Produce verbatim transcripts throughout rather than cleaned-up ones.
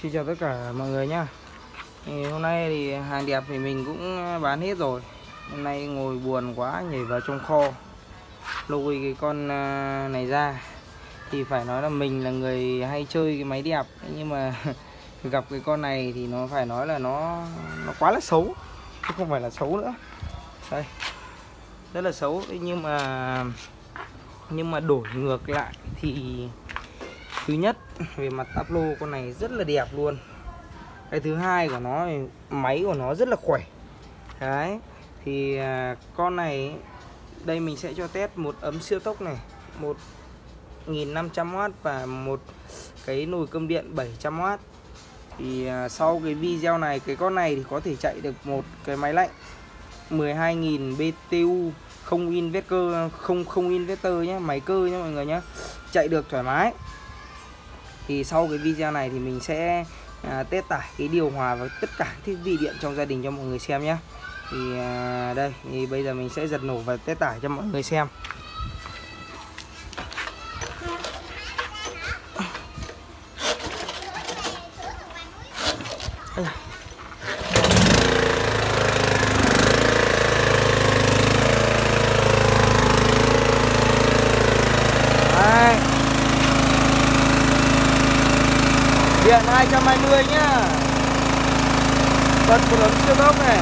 Xin chào tất cả mọi người nhá. Thì hôm nay thì hàng đẹp thì mình cũng bán hết rồi. Hôm nay ngồi buồn quá nhảy vào trong kho lôi cái con này ra. Thì phải nói là mình là người hay chơi cái máy đẹp, nhưng mà gặp cái con này thì nó phải nói là nó nó quá là xấu, chứ không phải là xấu nữa. Đây, rất là xấu. Nhưng mà nhưng mà đổi ngược lại thì thứ nhất về mặt táp lô con này rất là đẹp luôn. Cái thứ hai của nó thì máy của nó rất là khỏe. Đấy, thì à, con này đây mình sẽ cho test một ấm siêu tốc này, một nghìn năm trăm oát và một cái nồi cơm điện bảy trăm oát. Thì à, sau cái video này, cái con này thì có thể chạy được một cái máy lạnh mười hai nghìn bê tê u, không inverter, không không inverter nhé, máy cơ nhé mọi người nhé, chạy được thoải mái. Thì sau cái video này thì mình sẽ à, test tải cái điều hòa và tất cả thiết bị điện trong gia đình cho mọi người xem nhé. Thì à, đây, thì bây giờ mình sẽ giật nổ và test tải cho mọi người xem. Đây. Điện hai trăm hai mươi nhá. Bật một ấm siêu tốc này.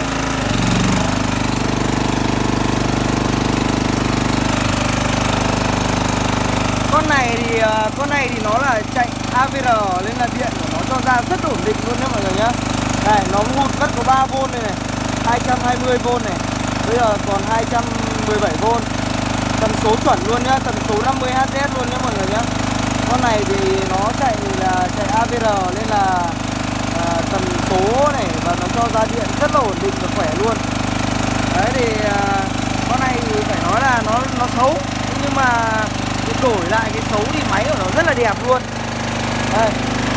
Con này thì con này thì nó là chạy a vê rờ nên là điện của nó cho ra rất ổn định luôn nhé mọi người nhá. Đây, nó hút mất có ba vôn này này, hai trăm hai mươi vôn này. Bây giờ còn hai trăm mười bảy vôn. Tần số chuẩn luôn nhá, tần số năm mươi héc luôn nhé mọi người nhá. Con này thì nó chạy là chạy a vê rờ nên là à, tần số này và nó cho ra điện rất là ổn định và khỏe luôn. Đấy thì à, con này thì phải nói là nó nó xấu, nhưng mà đổi lại cái xấu thì máy của nó rất là đẹp luôn. Đây.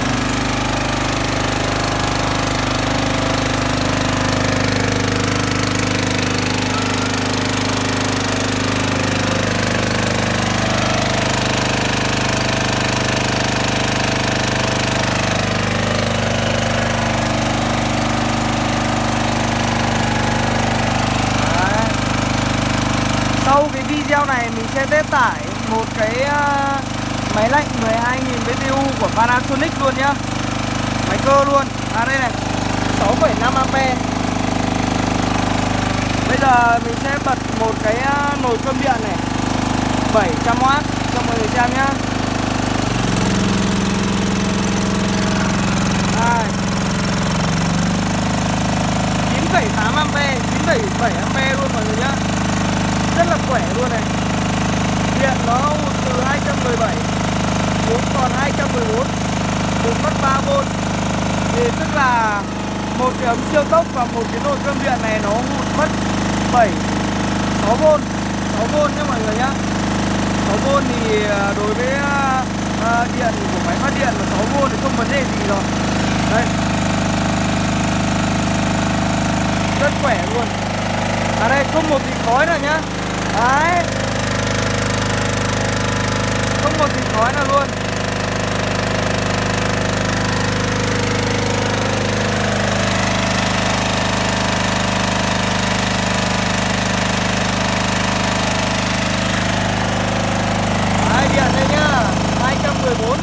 Sau cái video này mình sẽ test tải một cái uh, máy lạnh mười hai nghìn bê tê u của Panasonic luôn nhá. Máy cơ luôn. À đây này, sáu phẩy năm ampe. Bây giờ mình sẽ bật một cái uh, nồi cơm điện này bảy trăm oát cho mọi người xem nhá. Đây. chín phẩy tám ampe, chín phẩy bảy ampe luôn mọi người nhá. Rất là khỏe luôn này. Điện nó hút từ hai trăm mười bảy xuống còn hai trăm mười bốn, được mất ba vôn. Thì tức là một cái ấm siêu tốc và một cái nồi cơm điện này nó hút mất bảy, sáu vôn, sáu vôn nhé mọi người nhá. sáu vôn thì đối với uh, điện của máy phát điện là sáu vôn thì không vấn đề gì rồi. Đây. Rất khỏe luôn. À đây, không một tí khói nữa nhá. Đấy. Không một tí khói nào luôn. Đấy, điện đây nhá, hai trăm mười bốn.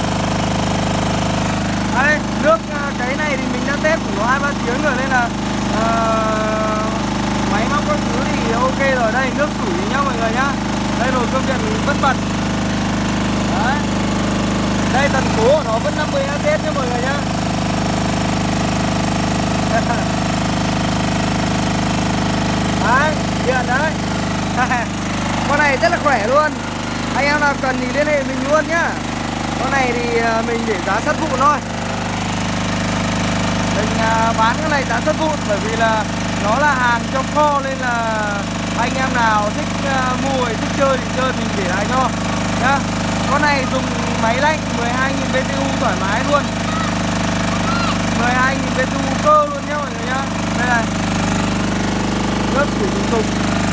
À đây, nước cái này thì mình đã test của nó hai ba tiếng rồi nên là uh, máy móc các thứ thì ok rồi. Đây, nước sủi nhá mọi người nhá. Đây nồi cơm điện mình vẫn bật. Đấy. Đây tần số của nó vẫn năm mươi héc nhá mọi người nhá. Đấy, điện đấy. Con này rất là khỏe luôn. Anh em nào cần thì liên hệ mình luôn nhá. Con này thì mình để giá sắt vụn thôi. Mình bán cái này giá sắt vụn bởi vì là nó là hàng trong kho nên là anh em nào thích uh, mua thích chơi thì chơi, mình để lại cho nhá. Con này dùng máy lạnh mười hai nghìn bê tê u thoải mái luôn, mười hai nghìn bê tê u cơ luôn nhá mọi người nhá. Đây này, rất sử dụng dùng.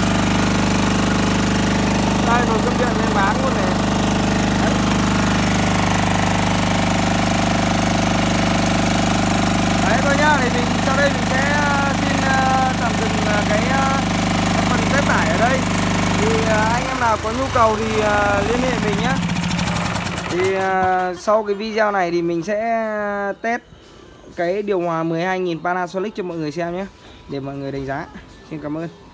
Đây nồi cơm điện lên bán luôn này. Đấy. đây mình sẽ xin tạm dừng cái phần test tải ở đây. Thì anh em nào có nhu cầu thì liên hệ mình nhé. Thì sau cái video này thì mình sẽ test cái điều hòa mười hai nghìn Panasonic cho mọi người xem nhé, để mọi người đánh giá. Xin cảm ơn.